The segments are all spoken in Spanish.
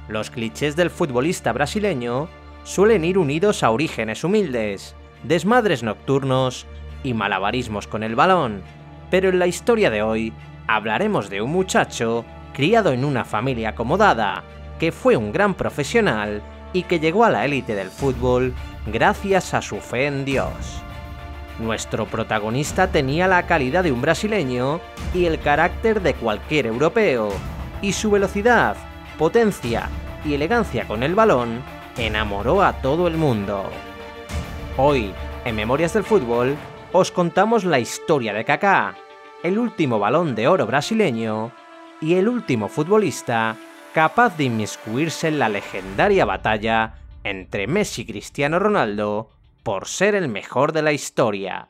Los clichés del futbolista brasileño suelen ir unidos a orígenes humildes, desmadres nocturnos y malabarismos con el balón, pero en la historia de hoy hablaremos de un muchacho criado en una familia acomodada, que fue un gran profesional y que llegó a la élite del fútbol gracias a su fe en Dios. Nuestro protagonista tenía la calidad de un brasileño y el carácter de cualquier europeo, y su velocidad, potencia y elegancia con el balón enamoró a todo el mundo. Hoy, en Memorias del Fútbol, os contamos la historia de Kaká, el último Balón de Oro brasileño y el último futbolista capaz de inmiscuirse en la legendaria batalla entre Messi y Cristiano Ronaldo por ser el mejor de la historia.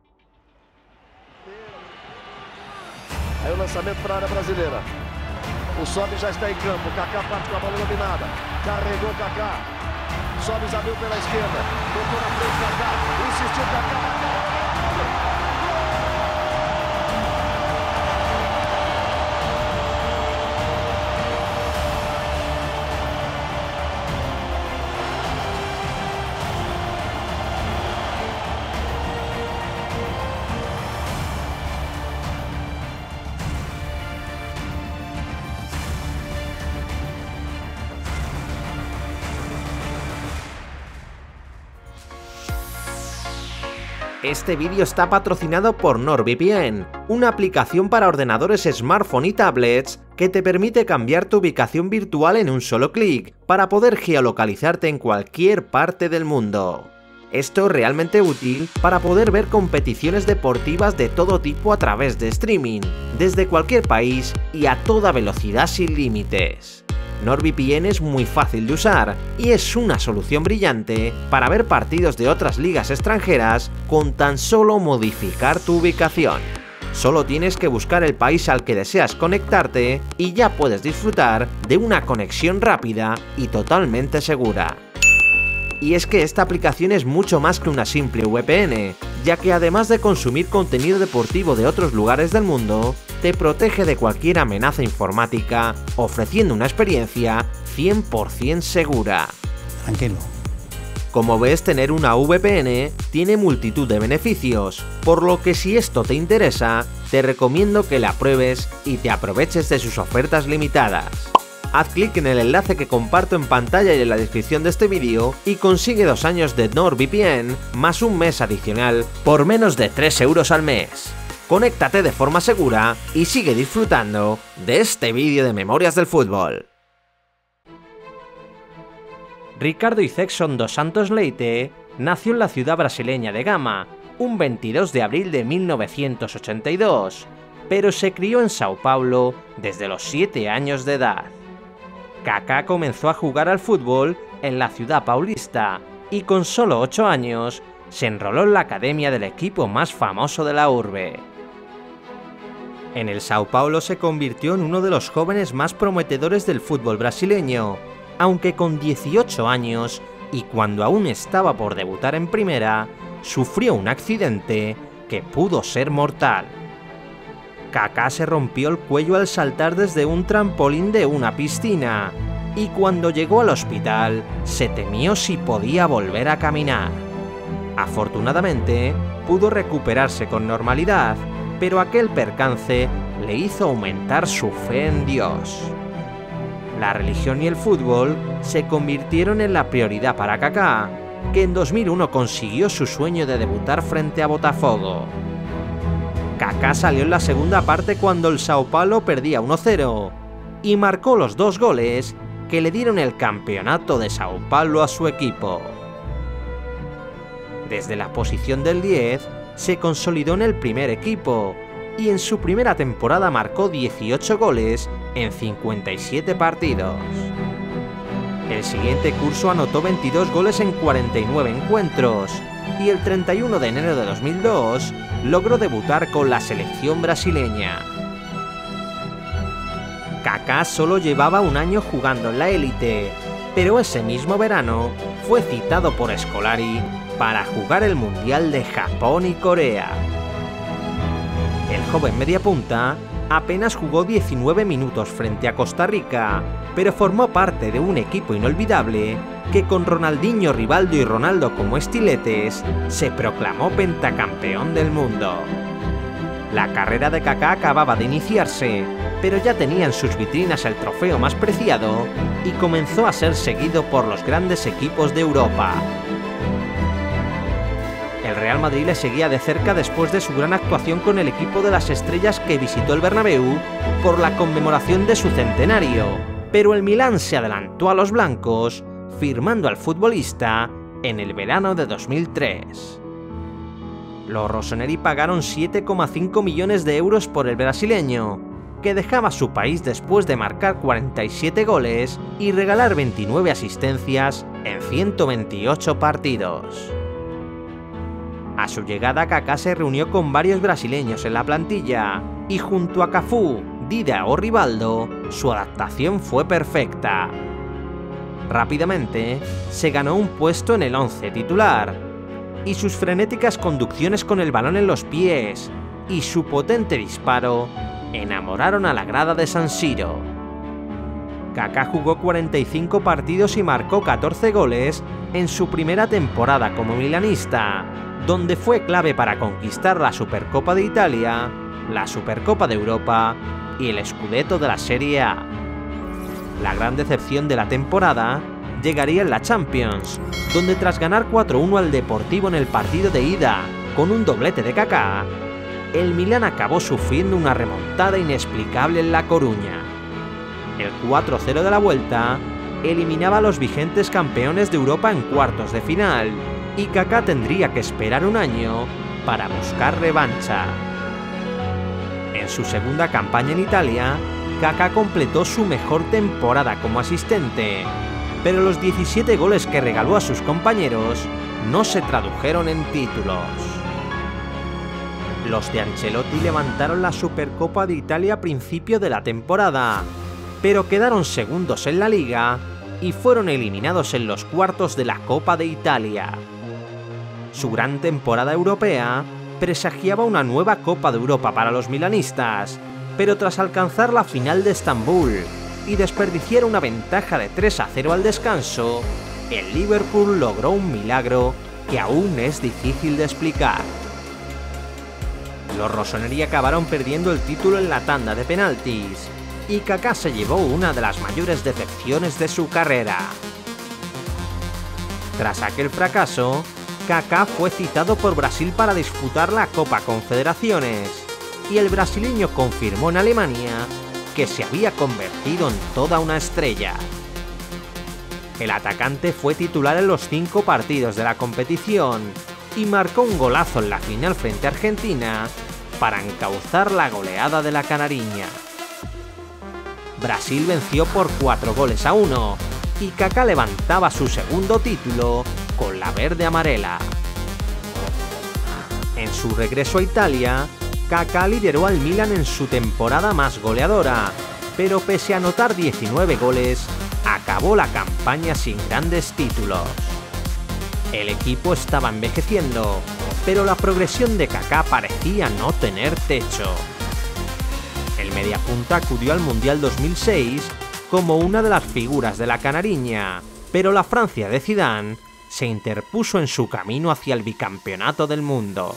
Aí o lançamento para a área brasileira. O Sobis já está em campo. Kaká parte com a bola dominada. Carregou Kaká. Sobis abriu pela esquerda. Tocou na frente Kaká. Insistiu Kaká. Este vídeo está patrocinado por NordVPN, una aplicación para ordenadores smartphone y tablets que te permite cambiar tu ubicación virtual en un solo clic para poder geolocalizarte en cualquier parte del mundo. Esto es realmente útil para poder ver competiciones deportivas de todo tipo a través de streaming, desde cualquier país y a toda velocidad sin límites. NordVPN es muy fácil de usar y es una solución brillante para ver partidos de otras ligas extranjeras con tan solo modificar tu ubicación. Solo tienes que buscar el país al que deseas conectarte y ya puedes disfrutar de una conexión rápida y totalmente segura. Y es que esta aplicación es mucho más que una simple VPN, ya que además de consumir contenido deportivo de otros lugares del mundo, te protege de cualquier amenaza informática, ofreciendo una experiencia 100% segura. Tranquilo. Como ves, tener una VPN tiene multitud de beneficios, por lo que si esto te interesa, te recomiendo que la pruebes y te aproveches de sus ofertas limitadas. Haz clic en el enlace que comparto en pantalla y en la descripción de este vídeo y consigue 2 años de NordVPN más un mes adicional por menos de 3 € al mes. Conéctate de forma segura y sigue disfrutando de este vídeo de Memorias del Fútbol. Ricardo Izexson dos Santos Leite nació en la ciudad brasileña de Gama un 22 de abril de 1982, pero se crió en Sao Paulo desde los 7 años de edad. Kaká comenzó a jugar al fútbol en la ciudad paulista y con solo 8 años se enroló en la academia del equipo más famoso de la urbe. En el Sao Paulo se convirtió en uno de los jóvenes más prometedores del fútbol brasileño, aunque con 18 años y cuando aún estaba por debutar en primera, sufrió un accidente que pudo ser mortal. Kaká se rompió el cuello al saltar desde un trampolín de una piscina, y cuando llegó al hospital se temió si podía volver a caminar. Afortunadamente, pudo recuperarse con normalidad, pero aquel percance le hizo aumentar su fe en Dios. La religión y el fútbol se convirtieron en la prioridad para Kaká, que en 2001 consiguió su sueño de debutar frente a Botafogo. Kaká salió en la segunda parte cuando el Sao Paulo perdía 1-0 y marcó los 2 goles que le dieron el campeonato de Sao Paulo a su equipo. Desde la posición del 10 se consolidó en el primer equipo y en su primera temporada marcó 18 goles en 57 partidos. El siguiente curso anotó 22 goles en 49 encuentros y el 31 de enero de 2002 logró debutar con la selección brasileña. Kaká solo llevaba un año jugando en la élite, pero ese mismo verano fue citado por Scolari para jugar el Mundial de Japón y Corea. El joven mediapunta apenas jugó 19 minutos frente a Costa Rica, pero formó parte de un equipo inolvidable que con Ronaldinho, Rivaldo y Ronaldo como estiletes, se proclamó pentacampeón del mundo. La carrera de Kaká acababa de iniciarse, pero ya tenía en sus vitrinas el trofeo más preciado y comenzó a ser seguido por los grandes equipos de Europa. El Real Madrid le seguía de cerca después de su gran actuación con el equipo de las estrellas que visitó el Bernabéu por la conmemoración de su centenario, pero el Milán se adelantó a los blancos, firmando al futbolista en el verano de 2003. Los rossoneri pagaron 7,5 millones de euros por el brasileño, que dejaba su país después de marcar 47 goles y regalar 29 asistencias en 128 partidos. A su llegada, Kaká se reunió con varios brasileños en la plantilla y junto a Cafú, Dida o Rivaldo, su adaptación fue perfecta. Rápidamente, se ganó un puesto en el 11 titular, y sus frenéticas conducciones con el balón en los pies y su potente disparo enamoraron a la grada de San Siro. Kaká jugó 45 partidos y marcó 14 goles en su primera temporada como milanista, donde fue clave para conquistar la Supercopa de Italia, la Supercopa de Europa y el Scudetto de la Serie A. La gran decepción de la temporada llegaría en la Champions, donde tras ganar 4-1 al Deportivo en el partido de ida con un doblete de Kaká, el Milán acabó sufriendo una remontada inexplicable en La Coruña. El 4-0 de la vuelta eliminaba a los vigentes campeones de Europa en cuartos de final, y Kaká tendría que esperar un año para buscar revancha. En su segunda campaña en Italia, Kaká completó su mejor temporada como asistente, pero los 17 goles que regaló a sus compañeros no se tradujeron en títulos. Los de Ancelotti levantaron la Supercopa de Italia a principio de la temporada, pero quedaron segundos en la Liga y fueron eliminados en los cuartos de la Copa de Italia. Su gran temporada europea presagiaba una nueva Copa de Europa para los milanistas, pero tras alcanzar la final de Estambul y desperdiciar una ventaja de 3-0 al descanso, el Liverpool logró un milagro que aún es difícil de explicar. Los rossoneri acabaron perdiendo el título en la tanda de penaltis, y Kaká se llevó una de las mayores decepciones de su carrera. Tras aquel fracaso, Kaká fue citado por Brasil para disputar la Copa Confederaciones, y el brasileño confirmó en Alemania que se había convertido en toda una estrella. El atacante fue titular en los 5 partidos de la competición y marcó un golazo en la final frente a Argentina para encauzar la goleada de la canariña. Brasil venció por 4-1 y Kaká levantaba su segundo título con la verde amarela. En su regreso a Italia, Kaká lideró al Milan en su temporada más goleadora, pero pese a anotar 19 goles, acabó la campaña sin grandes títulos. El equipo estaba envejeciendo, pero la progresión de Kaká parecía no tener techo. El mediapunta acudió al Mundial 2006 como una de las figuras de la canariña, pero la Francia de Zidane se interpuso en su camino hacia el bicampeonato del mundo.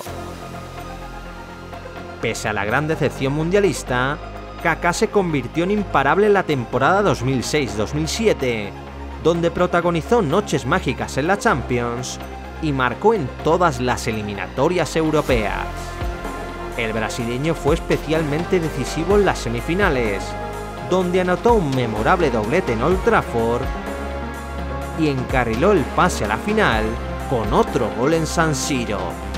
Pese a la gran decepción mundialista, Kaká se convirtió en imparable en la temporada 2006-2007, donde protagonizó noches mágicas en la Champions y marcó en todas las eliminatorias europeas. El brasileño fue especialmente decisivo en las semifinales, donde anotó un memorable doblete en Old Trafford y encarriló el pase a la final con otro gol en San Siro.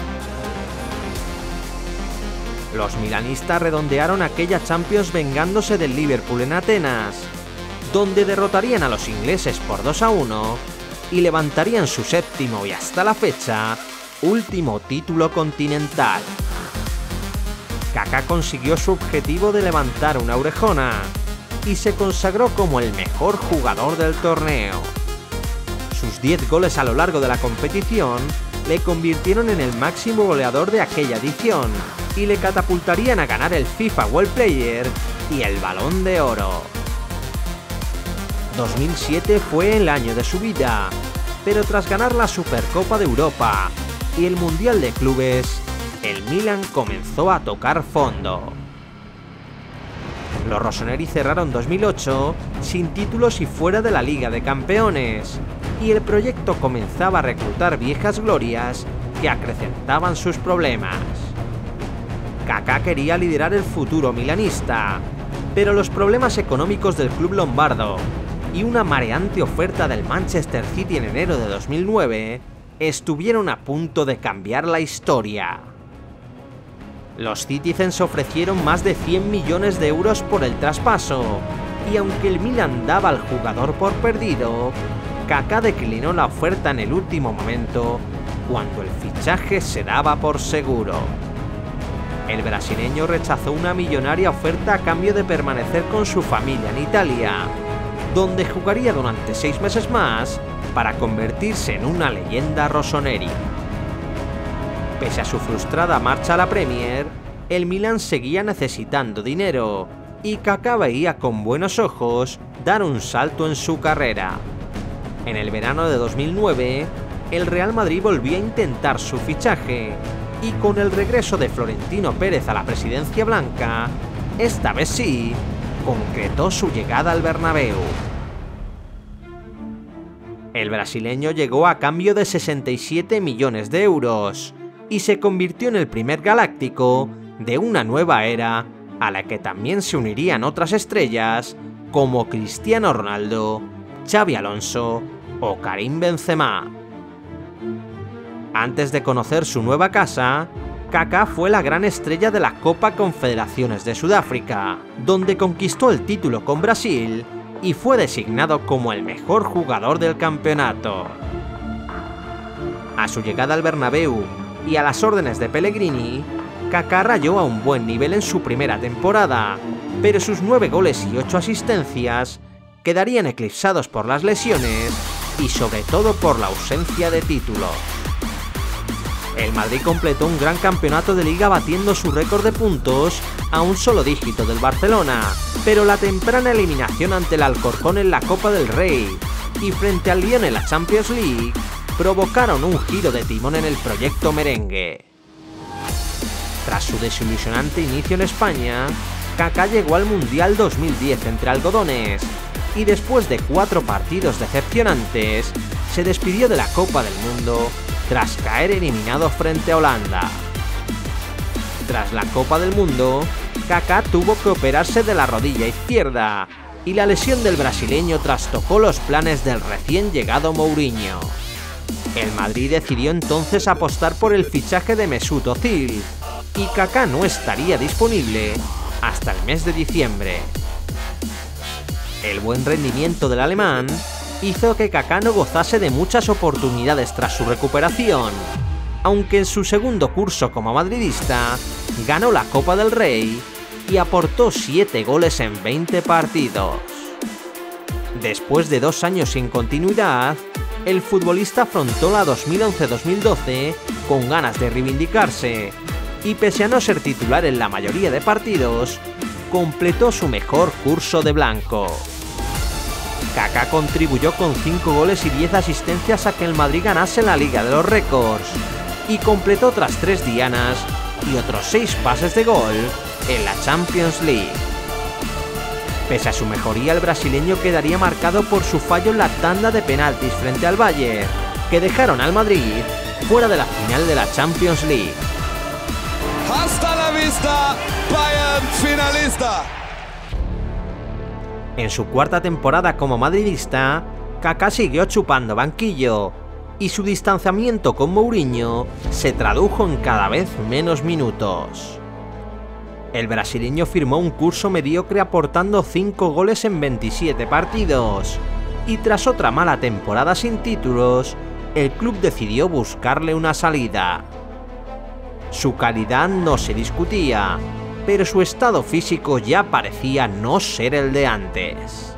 Los milanistas redondearon aquella Champions vengándose del Liverpool en Atenas, donde derrotarían a los ingleses por 2-1 y levantarían su séptimo y hasta la fecha último título continental. Kaká consiguió su objetivo de levantar una orejona y se consagró como el mejor jugador del torneo. Sus 10 goles a lo largo de la competición le convirtieron en el máximo goleador de aquella edición y le catapultarían a ganar el FIFA World Player y el Balón de Oro. 2007 fue el año de su vida, pero tras ganar la Supercopa de Europa y el Mundial de Clubes, el Milan comenzó a tocar fondo. Los rossoneri cerraron 2008 sin títulos y fuera de la Liga de Campeones, y el proyecto comenzaba a reclutar viejas glorias que acrecentaban sus problemas. Kaká quería liderar el futuro milanista, pero los problemas económicos del club lombardo y una mareante oferta del Manchester City en enero de 2009 estuvieron a punto de cambiar la historia. Los Citizens ofrecieron más de 100 millones de euros por el traspaso, y aunque el Milan daba al jugador por perdido, Kaká declinó la oferta en el último momento, cuando el fichaje se daba por seguro. El brasileño rechazó una millonaria oferta a cambio de permanecer con su familia en Italia, donde jugaría durante 6 meses más para convertirse en una leyenda rossoneri. Pese a su frustrada marcha a la Premier, el Milan seguía necesitando dinero, y Kaká veía con buenos ojos dar un salto en su carrera. En el verano de 2009, el Real Madrid volvía a intentar su fichaje, y con el regreso de Florentino Pérez a la presidencia blanca, esta vez sí, concretó su llegada al Bernabéu. El brasileño llegó a cambio de 67 millones de euros y se convirtió en el primer galáctico de una nueva era a la que también se unirían otras estrellas como Cristiano Ronaldo, Xabi Alonso o Karim Benzema. Antes de conocer su nueva casa, Kaká fue la gran estrella de la Copa Confederaciones de Sudáfrica, donde conquistó el título con Brasil y fue designado como el mejor jugador del campeonato. A su llegada al Bernabéu y a las órdenes de Pellegrini, Kaká rayó a un buen nivel en su primera temporada, pero sus 9 goles y 8 asistencias quedarían eclipsados por las lesiones y sobre todo por la ausencia de títulos. El Madrid completó un gran campeonato de liga batiendo su récord de puntos a un solo dígito del Barcelona, pero la temprana eliminación ante el Alcorcón en la Copa del Rey y frente al Lyon en la Champions League provocaron un giro de timón en el proyecto merengue. Tras su desilusionante inicio en España, Kaká llegó al Mundial 2010 entre algodones y después de 4 partidos decepcionantes, se despidió de la Copa del Mundo tras caer eliminado frente a Holanda. Tras la Copa del Mundo, Kaká tuvo que operarse de la rodilla izquierda y la lesión del brasileño trastocó los planes del recién llegado Mourinho. El Madrid decidió entonces apostar por el fichaje de Mesut Özil y Kaká no estaría disponible hasta el mes de diciembre. El buen rendimiento del alemán hizo que Kaká no gozase de muchas oportunidades tras su recuperación, aunque en su segundo curso como madridista ganó la Copa del Rey y aportó 7 goles en 20 partidos. Después de 2 años sin continuidad, el futbolista afrontó la 2011-2012 con ganas de reivindicarse y pese a no ser titular en la mayoría de partidos, completó su mejor curso de blanco. Kaká contribuyó con 5 goles y 10 asistencias a que el Madrid ganase la Liga de los Récords y completó otras 3 dianas y otros 6 pases de gol en la Champions League. Pese a su mejoría, el brasileño quedaría marcado por su fallo en la tanda de penaltis frente al Bayern, que dejaron al Madrid fuera de la final de la Champions League. Hasta la vista, Bayern finalista. En su 4ª temporada como madridista, Kaká siguió chupando banquillo y su distanciamiento con Mourinho se tradujo en cada vez menos minutos. El brasileño firmó un curso mediocre aportando 5 goles en 27 partidos y tras otra mala temporada sin títulos, el club decidió buscarle una salida. Su calidad no se discutía, pero su estado físico ya parecía no ser el de antes.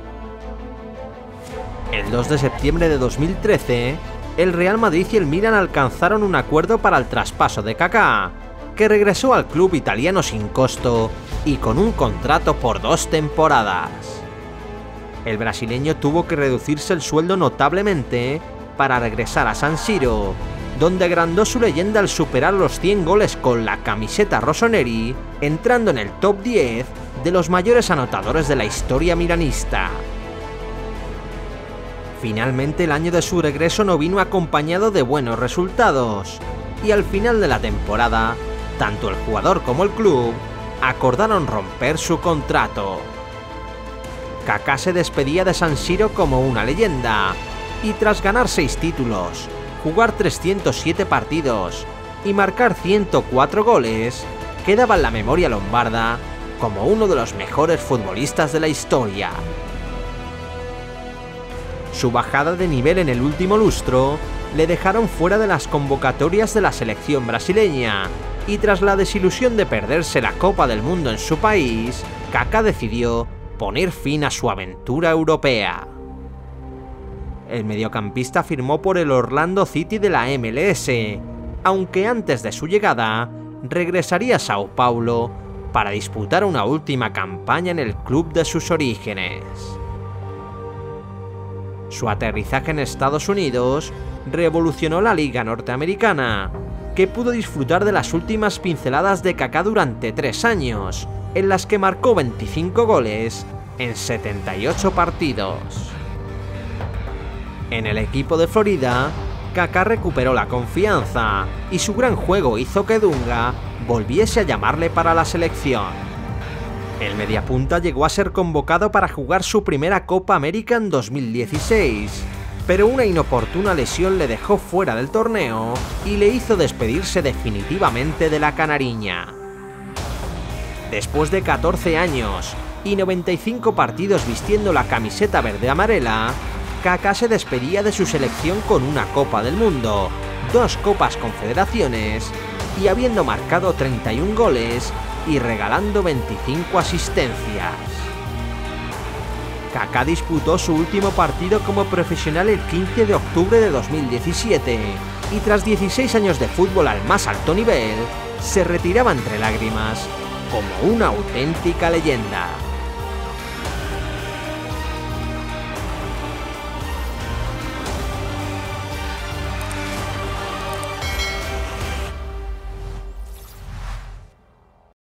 El 2 de septiembre de 2013, el Real Madrid y el Milan alcanzaron un acuerdo para el traspaso de Kaká, que regresó al club italiano sin costo y con un contrato por 2 temporadas. El brasileño tuvo que reducirse el sueldo notablemente para regresar a San Siro, donde agrandó su leyenda al superar los 100 goles con la camiseta rossoneri, entrando en el top 10 de los mayores anotadores de la historia milanista. Finalmente, el año de su regreso no vino acompañado de buenos resultados, y al final de la temporada, tanto el jugador como el club acordaron romper su contrato. Kaká se despedía de San Siro como una leyenda, y tras ganar 6 títulos, jugar 307 partidos y marcar 104 goles, quedaba en la memoria lombarda como uno de los mejores futbolistas de la historia. Su bajada de nivel en el último lustro le dejaron fuera de las convocatorias de la selección brasileña, y tras la desilusión de perderse la Copa del Mundo en su país, Kaká decidió poner fin a su aventura europea. El mediocampista firmó por el Orlando City de la MLS, aunque antes de su llegada regresaría a Sao Paulo para disputar una última campaña en el club de sus orígenes. Su aterrizaje en Estados Unidos revolucionó la liga norteamericana, que pudo disfrutar de las últimas pinceladas de Kaká durante 3 años, en las que marcó 25 goles en 78 partidos. En el equipo de Florida, Kaká recuperó la confianza y su gran juego hizo que Dunga volviese a llamarle para la selección. El mediapunta llegó a ser convocado para jugar su primera Copa América en 2016, pero una inoportuna lesión le dejó fuera del torneo y le hizo despedirse definitivamente de la canariña. Después de 14 años y 95 partidos vistiendo la camiseta verde-amarela, Kaká se despedía de su selección con una Copa del Mundo, 2 Copas Confederaciones y habiendo marcado 31 goles y regalando 25 asistencias. Kaká disputó su último partido como profesional el 15 de octubre de 2017 y tras 16 años de fútbol al más alto nivel, se retiraba entre lágrimas como una auténtica leyenda.